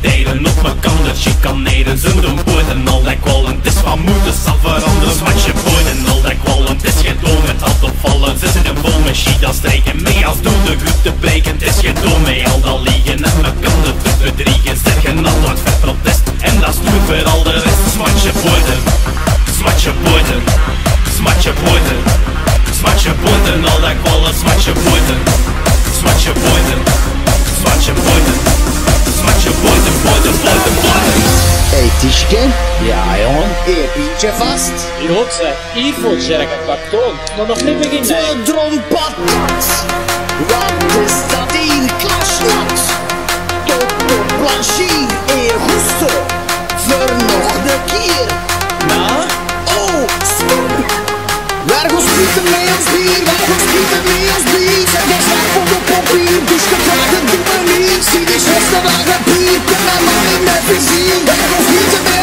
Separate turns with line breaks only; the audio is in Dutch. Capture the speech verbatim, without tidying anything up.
delen op mijn kan dat chicaneren. Ze moeten poeten al dat kwallen, het is van moeders zal veranderen. Smatje poeten al dat kwallen, het is geen doel met hand opvallen. Ze zitten vol met shit als streken, mee als doen de goed te breken. Het is geen doel mee al dat liegen en me kan het te bedriegen. Sterke nat wordt vet protest en dat is goed voor al de rest. Smatje poeten, smatje poeten, smatje poeten, smatje poeten al dat kwallen. Smatje poeten, smatje poeten, smatje poeten, smatje poeten, poeten, poeten, poeten.
Hey Tischke,
Ja, jongen.
één pintje vast.
Goed, zeg. Hier voor Jerk Baktoon. Maar nog niet beginnen.
De drompatat, wat is dat hier klasnat? Tot de planchier, eer gusto, voor nog de keer.
Na?
Oh, stop! Waar gaan schieten mee als bier, waar gaan schieten mee als bier? Zeg dat slaap op de papier, dus gedragen doe me niet. Zie die zesde wagen bier, kom naar mij met vizier. Waar gaan schieten mee